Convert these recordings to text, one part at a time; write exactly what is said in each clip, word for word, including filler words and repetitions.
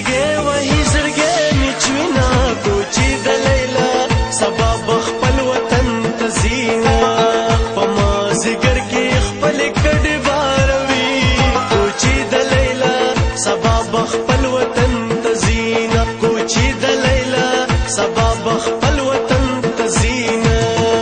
زړګي وهي زړګي میچوینا کوچی د لیلا سبا بخپل وطن تزینا پما زګر کې خپل کډ باروي کوچی د لیلا سبا بخپل وطن تزینا کوچی د لیلا سبا بخپل وطن تزینا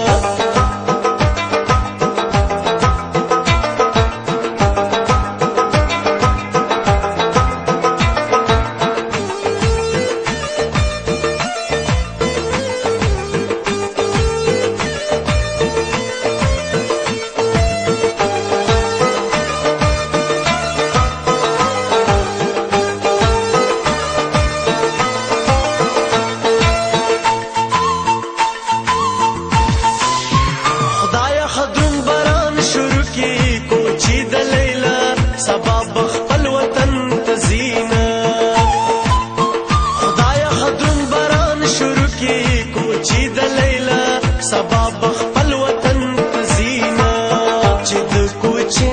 سبا بخپل وطن تزینا خدایا خدون باران شروع کی کوچی د لیلا سبا بخپل وطن تزینا چې د کوچه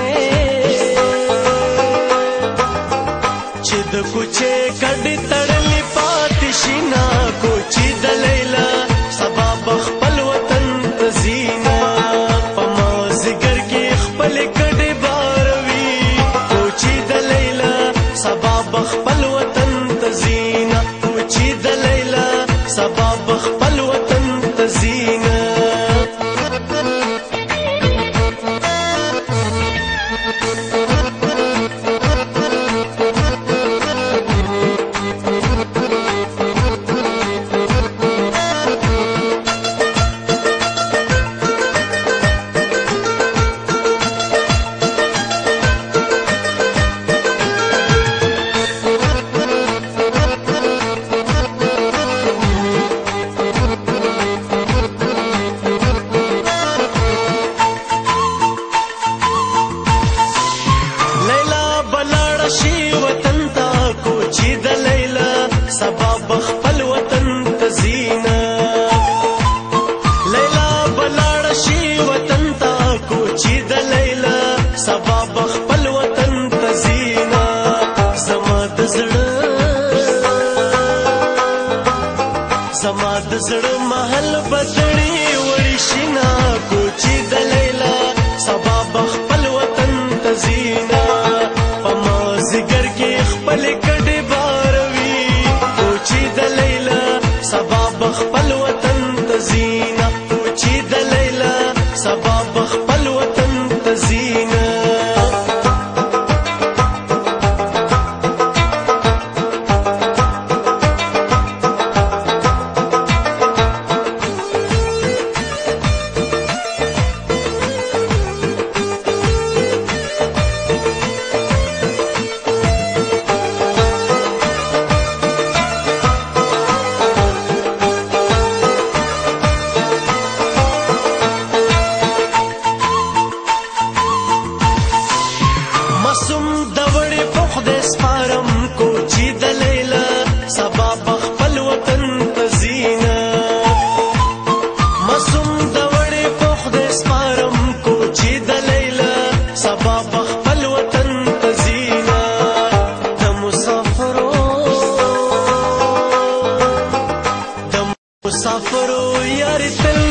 چې د کوچه کډی تړلی پاتې شینا کوچی د لیلا سبا بخپل وطن تزینا پما زګر کې خپل کډی سبا بخپل وطن تزینا کوچی د لیلا سبا بخپل وطن تزینا سبا بخپل وطن تزینا لیلا بلاړ شي وطن تا کوچی د لیلا سبا بخپل وطن تزینا زما د زړه زما د زړه محل بدړي وړي شینا کوچی د لیلا سبا بخپل وطن تزینا پما زګر کې خپل کډې باروي کوچی د لیلا سبا بخپل وطن تزینا کوچی د لیلا سبا بخپل وطن تزینا کوچی د لیلا سبا بخپل وطن تزینا مسوم د وړې په خدای سپارم کوچی د لیلا سبا بخپل وطن تزینا د مسافرو د مسافرو یار تل